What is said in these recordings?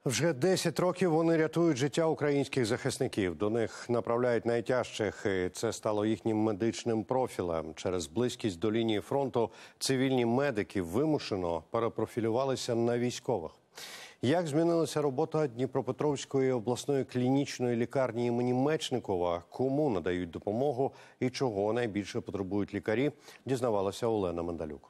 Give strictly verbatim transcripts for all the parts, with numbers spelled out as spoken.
Вже десять років вони рятують життя українських захисників. До них направляють найтяжчих, і це стало їхнім медичним профілем. Через близькість до лінії фронту цивільні медики вимушено перепрофілювалися на військових. Як змінилася робота Дніпропетровської обласної клінічної лікарні імені Мечникова, кому надають допомогу і чого найбільше потребують лікарі, дізнавалася Олена Мандалюк.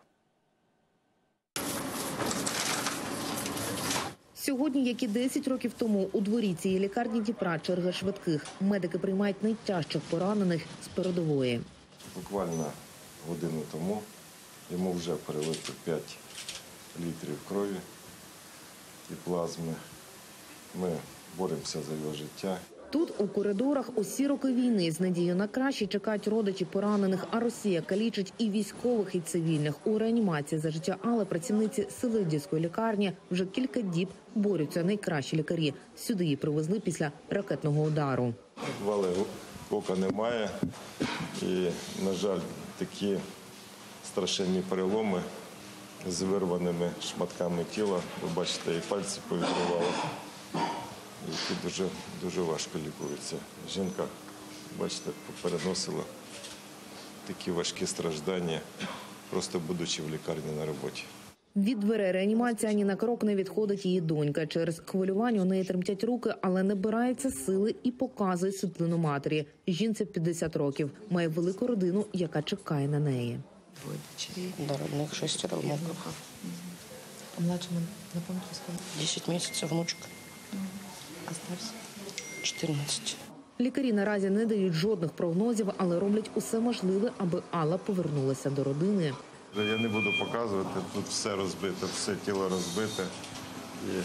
Сьогодні, як і десять років тому, у дворі цієї лікарні Дніпра черга швидких. Медики приймають найтяжчих поранених з передової. Буквально годину тому йому вже перелито п'ять літрів крові і плазми. Ми боремося за його життя. Тут, у коридорах, усі роки війни з надією на краще чекають родичі поранених, а Росія калічить і військових, і цивільних. У реанімації за життя Алли працівниці Селидівської лікарні вже кілька діб борються найкращі лікарі. Сюди її привезли після ракетного удару. Вали ока немає і, на жаль, такі страшенні переломи з вирваними шматками тіла. Ви бачите, і пальці повідривали, які дуже, дуже важко лікуються. Жінка, бачите, переносила такі важкі страждання, просто будучи в лікарні на роботі. Від дверей реанімації ані на крок не відходить її донька. Через хвилювання у неї тремтять руки, але набирається сили і показує світлину матері. Жінці п'ятдесят років, має велику родину, яка чекає на неї. Двое дочерей, да, родных, шестеро внуков. А младшему, напомните, сколько? Десять месяцев внучка, А старше? четырнадцать. Лікарі наразі не дають жодних прогнозів, але роблять усе можливе, аби Алла повернулася до родини. Я не буду показувати, тут все розбите, все тіло розбите. І,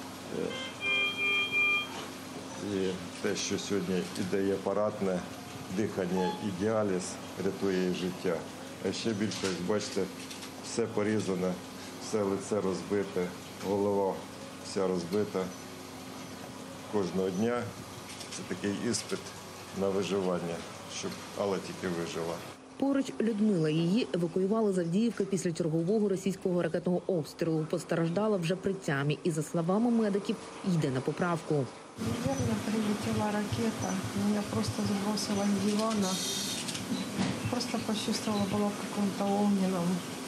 і те, що сьогодні іде апаратне дихання і діаліз, рятує її життя. А ще більше, як бачите, все порізане, все лице розбите, голова вся розбита. Кожного дня це такий іспит на виживання, щоб Алла тільки вижила. Поруч Людмила. Її евакуювали з Авдіївки після чергового російського ракетного обстрілу. Постраждала вже при тямі і, за словами медиків, йде на поправку. Наверное, прилетела ракета. Меня просто сбросило с дивана. Просто почувствовала, была в каком-то огненном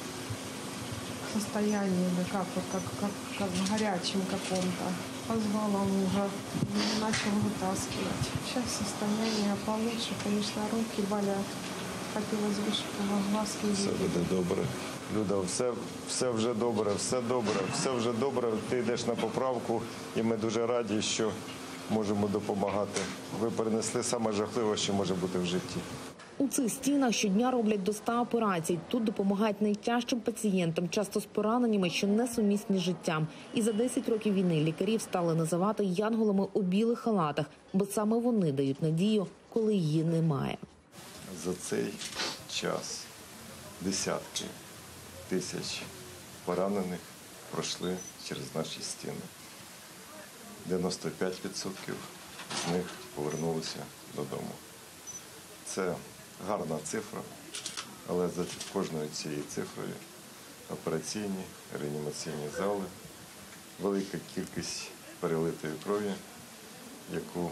состоянии, да как, вот, как, как, как в горячем каком-то. Позвала мужа, начал вытаскивать. Сейчас состояние получше, конечно, руки болят. Хотілося б, щоб глазки Все буде добре. Люда, все, все вже добре, все добре, все вже добре. Ти йдеш на поправку, і ми дуже раді, що можемо допомагати. Ви перенесли саме жахливе, що може бути в житті. У цих стінах щодня роблять до ста операцій. Тут допомагають найтяжчим пацієнтам, часто з пораненнями, що несумісні з життям. І за десять років війни лікарів стали називати янголами у білих халатах, бо саме вони дають надію, коли її немає. За цей час десятки тисяч поранених пройшли через наші стіни. дев'яносто п'ять відсотків з них повернулися додому. Це гарна цифра, але за кожною цією цифрою операційні, реанімаційні зали, велика кількість перелитої крові, яку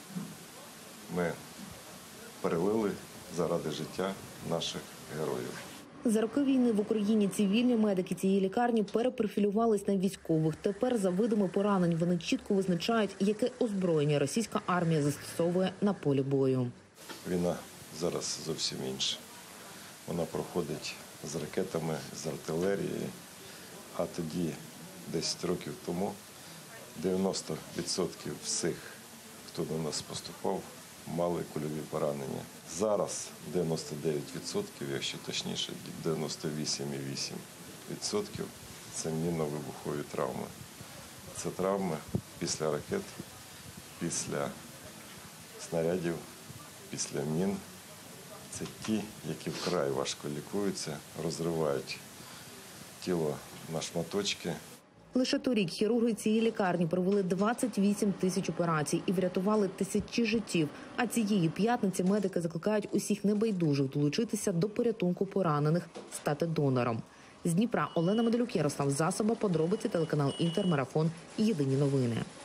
ми перелили заради життя наших героїв. За роки війни в Україні цивільні медики цієї лікарні перепрофілювались на військових. Тепер за видами поранень вони чітко визначають, яке озброєння російська армія застосовує на полі бою. Війна зараз зовсім інша. Вона проходить з ракетами, з артилерією, а тоді, десять років тому, дев'яносто відсотків всіх, хто до нас поступав, мали кульові поранення. Зараз дев'яносто дев'ять відсотків, якщо точніше, дев'яносто вісім цілих вісім десятих відсотків це мінно-вибухові травми. Це травми після ракет, після снарядів, після мін. Це ті, які вкрай важко лікуються, розривають тіло на шматочки. Лише торік хірурги цієї лікарні провели двадцять вісім тисяч операцій і врятували тисячі життів. А цієї п'ятниці медики закликають усіх небайдужих долучитися до порятунку поранених, стати донором. З Дніпра Олена Мандалюк, Ярослав Засоба, подробиці, телеканал Інтер, Марафон, Єдині новини.